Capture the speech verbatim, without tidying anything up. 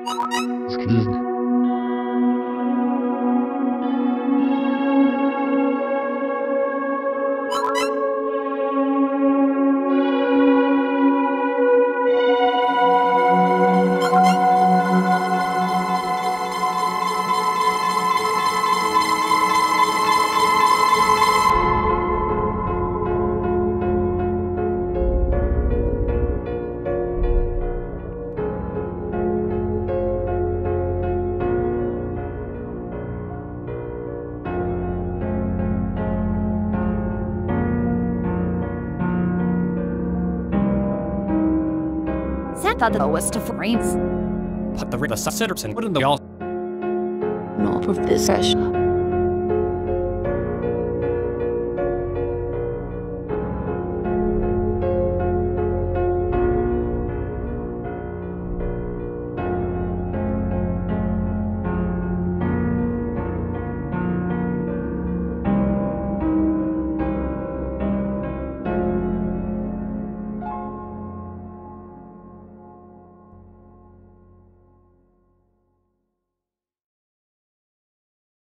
Excuse me. Thought that was to frames. Put the the citizens and put in the all. Not of this session.